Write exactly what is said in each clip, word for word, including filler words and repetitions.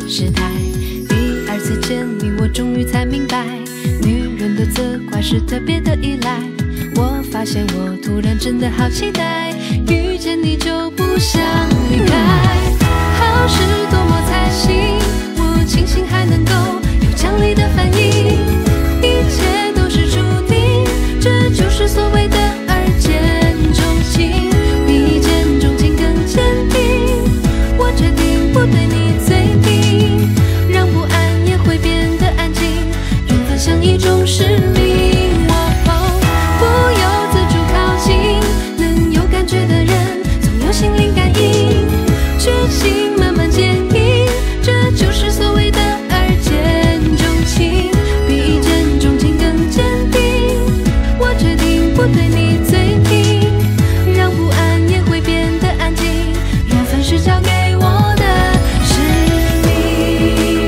失态。第二次见你，我终于才明白，女人的责怪是特别的依赖。我发现我突然真的好期待，遇见你就不想离开。好事多么才行，我庆幸还能够有强力的反应，一切都是注定，这就是所谓的二见钟情。比一见钟情更坚定，我决定不对你嘴硬，让不安也会变得安静，缘分像一种使命。不由自主靠近，能有感觉的人总有心灵感应，剧情慢慢渐映，这就是所谓的二见钟情。比一见钟情更坚定，我决定不对你嘴硬，让不安也会变得安静，缘分是交给我的使命。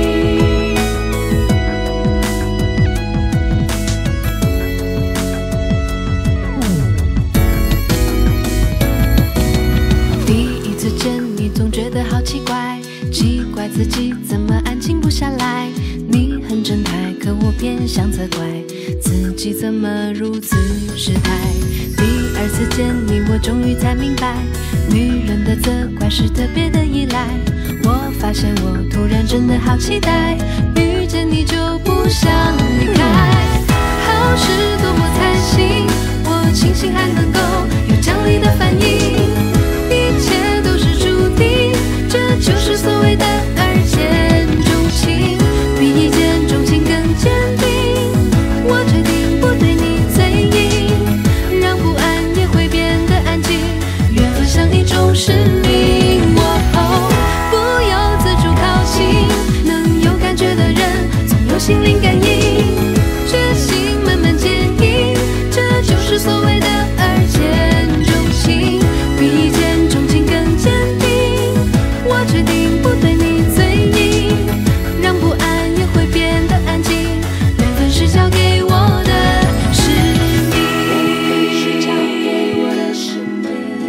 第一次见你总觉得好奇怪，奇怪自己怎么安静不下来。你很正态，可我偏想责怪自己怎么如此失态。第二次见你，我终于才明白，女人的责怪是特别的依赖。我发现我突然真的好期待，遇见你就不想离开。好事多么才行，我庆幸还能够有强力的反应，一切都是注定，这就是所谓的二见钟情。比一见钟情更坚定，我决定不对你嘴硬，让不安也会变得安静，缘分像一种使命。哦，不由自主靠近，能有感觉的人总有心灵感应，决心慢慢渐映，这就是所谓的二见钟情。比一见钟情更坚定，我决定不对你嘴硬，让不安也会变得安静，缘分是交给我的使命。是交给我的使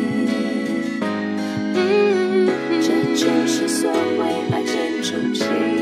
命，嗯，这就是所谓二见钟情。